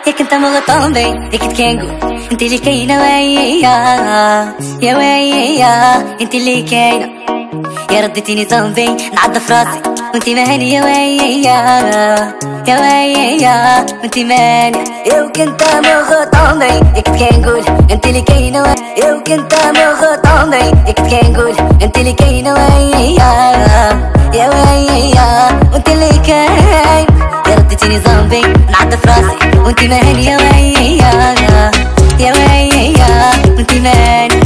ياك انت مغطى بي ياك تكنقول انت اللي كاينه ويا يا ويا انت اللي كاينه يا رديتيني زومبي نعضف راسي وانت مهني يا ويا يا ويا وانت مهني ياك انت مغطى بي ياك تكنقول انت اللي كاينه ياك انت مغطى بي ياك تكنقول انت اللي كاينه ويا يا ويا وانت اللي كاين يا رديتيني زومبي نعضف راسي وانت مهني يا ويا يا ويا وانت مهني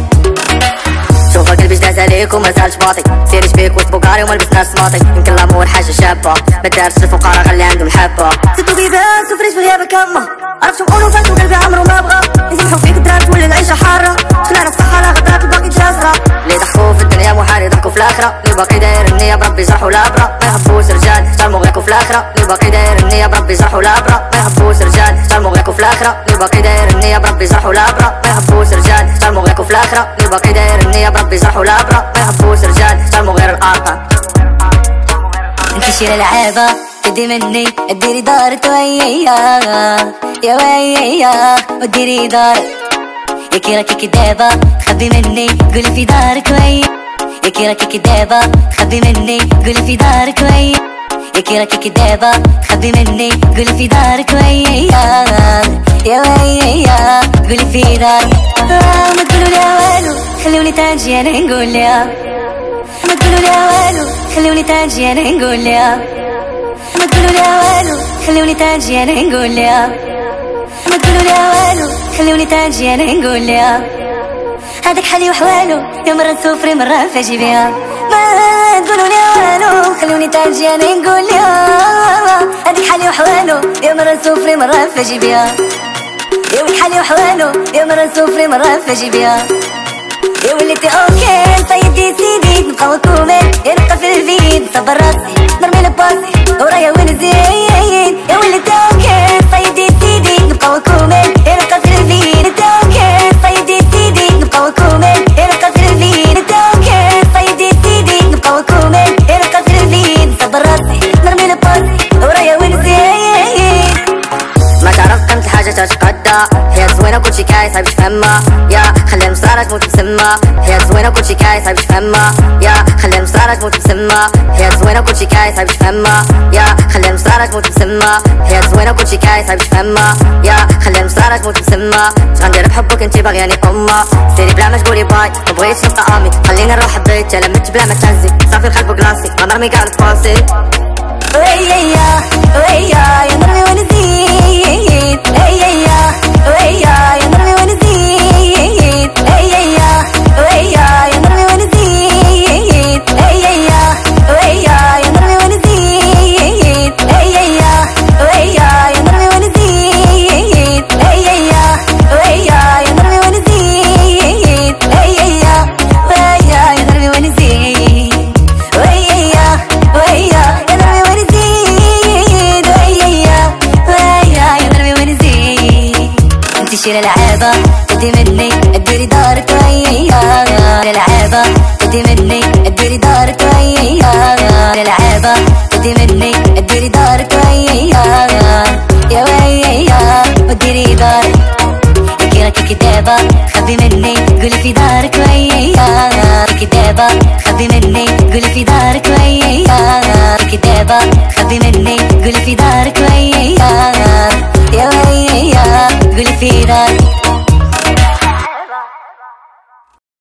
شوف قلبي جداز عليك وما زالش باطي سيري فيك وسط بوكاري وما لبسناش سماطي يمكن الامور حاجه شابه ما دارش الفقراء غير اللي عندهم حبه زدتو بيبان سفريش في غيابك كامه عرفت نقولو فاتو قلبي عمرو ما بغا يسمحو فيك درات تولي العيشه حاره خلانا الصحه غدرات وباقي جاسره اللي ضحكوا في الدنيا محال يضحكوا في الاخره اللي باقي داير النيه بربي جرحوا الابره ما يحبوش رجال احترموا غيركم في الاخره اللي باقي داير النيه بربي جرحوا الابره ما يحبوش رجال احترموا غيركم في الاخره اللي باقي داير النيه بربي جرحوا الابره ما يحبوش رجال احترموا غيركم في الاخره اللي باقي داير النيه بربي جرحوا الابره ما يحبوش رجال احترموا غير الارقام انت شيل العابه تدي مني اديري دارت ويا يا ويا وديري دار ياكي راكي كدابه تخبي مني قولي في دارك ويا ياكي راكي كدابه تخبي مني قولي في دارك ويا ياكي راكي كدابه تخبي مني قولي في دارك ويا يا ويا قولي في دارك ما تقولوا لي والو خلوني تاجي انا نقول لها ما تقولوا لي والو خلوني تاجي انا نقول لها ما تقولوا لي والو خلوني تاجي انا نقول لها ما تقولوا لي والو خلوني تاجي انا نقول لها هذاك حالي وحوالو يا مرة نسوفري مرة نفاجي بيها ما تقولوا لي والو خلوني تاجي انا نقول لها هذاك حالي وحوالو يا مرة نسوفري مرة نفاجي بيها يا ولد حالي وحوالو يا مرة نسوفري مرة نفاجي بيها يا ولدي اوكي صيدي سيدي نبقاو كومين يا نبقى في الفيد نصبر راسي نرمي لباسي ورايا وين زين يا ولدي اوكي صيدي سيدي نبقاو كومين يا نبقى في الفيد انت اوكي صيدي سيدي نبقاو كومين يا نبقى في الفيد انت اوكي صيدي سيدي نبقاو كومين يا نبقى في الفيد نصبر راسي نرمي لباسي ورايا وين زين ما تعرف قيمة الحاجة تتقدى هي زوينة كلشي كايس عايش فهمها يا خلي المسارة تموت بسمة هي زوينة كلشي كايس عايش فهمها يا خلي المسارة تموت بسمة هي زوينة كلشي كايس عايش فهمها يا خلي المسارة تموت بسمة هي زوينة كلشي كايس عايش فهمها يا خلي المسارة تموت بسمة شغندير بحبك انتي باغياني أمة سيري بلا ما تقولي باي مبغيتش نبقى أمي خليني نروح بيت لمت بلا ما تهزي صافي القلب وكلاسي غنرمي كاع التفاصيل ويا ويا يا نرمي ونزيد ويا ويا يا نرمي ونزيد ويا ويا يا نرمي ونزيد ويا ويا يا نرمي ونزيد ويا ويا يا نرمي ونزيد ويا ويا يا نرمي ونزيد ويا ويا يا نرمي ونزيد ويا ويا يا نرمي ونزيد ويا يا نرمي ونزيد انت شيل العابة تدي مني اديري دارك ويا العابة تدي مني اديري دارك ويا العابة تدي مني اديري دارك ويا يا ويا وديري دارك ياكي راكي كدابة خبي مني قولي في دارك ويا كدابة خبي مني قولي في دارك ويا كدابة خبي مني